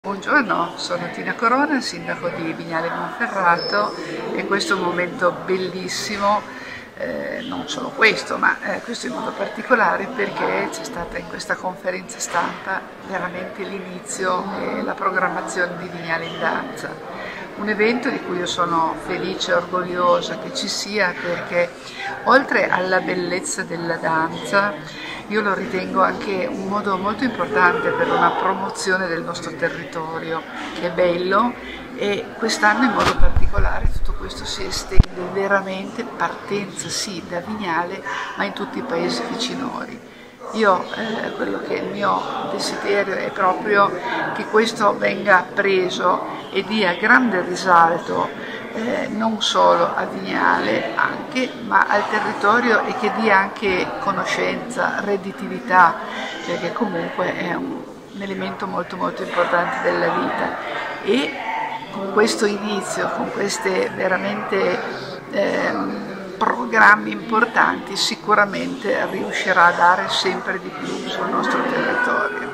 Buongiorno, sono Tina Corona, sindaco di Vignale Monferrato e questo è un momento bellissimo, non solo questo, ma questo in modo particolare perché c'è stata in questa conferenza stampa veramente l'inizio e la programmazione di Vignale in Danza. Un evento di cui io sono felice e orgogliosa che ci sia perché oltre alla bellezza della danza io lo ritengo anche un modo molto importante per una promozione del nostro territorio, che è bello, e quest'anno in modo particolare tutto questo si estende veramente, partenza sì da Vignale, ma in tutti i paesi vicinori. Quello che è il mio desiderio è proprio che questo venga preso e dia grande risalto non solo a Vignale anche, ma al territorio e che dia anche conoscenza, redditività, perché comunque è un elemento molto molto importante della vita. E con questo inizio, con questi veramente programmi importanti, sicuramente riuscirà a dare sempre di più sul nostro territorio.